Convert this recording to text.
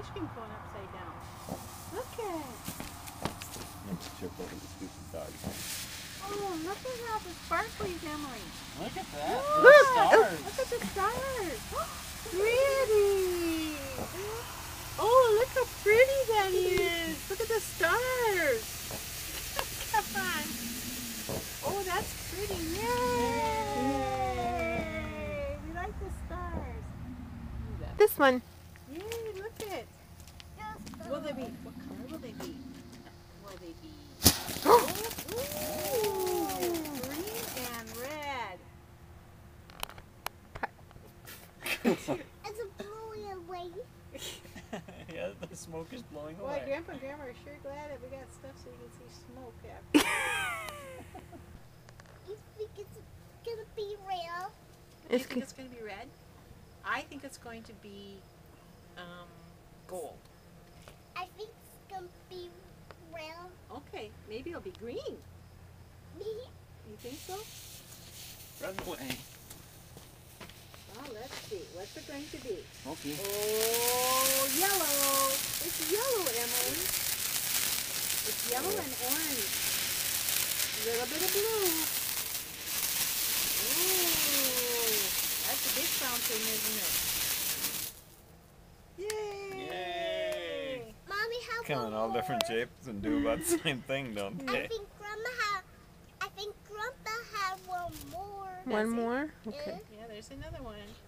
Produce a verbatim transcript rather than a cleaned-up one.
cream cone upside down. Look at it. Let's trip over the stupid dog. Oh, look at how the sparklies, Emily. Look at that. Look, Look, stars. look at the stars. Pretty. Oh, look how pretty that is. Look at the stars. Come on. Oh, that's pretty. Yay. We like the stars. This one. Yay, look at it. Will they be, what color will they be? Will they be ooh, green and red? It's blowing away. Yeah, the smoke is blowing Boy, away. Grandpa and Grandma are sure glad that we got stuff so you can see smoke after. You think it's gonna be real? Do you It's think it's going to be red? I think it's going to be um, gold. I think it's gonna be real. Okay, maybe it'll be green. You think so? Run away. Well, let's see. What's it going to be? Okay. Oh, yellow. It's yellow, Emily. It's yellow and orange. A little bit of blue. Ooh, that's a big fountain, isn't it? Yay! Yay! Mommy, how Come in all different shapes and do about the same thing, don't I they? think Grandma had. I think Grandpa had one more. One That's it. more? Okay. Yeah, there's another one.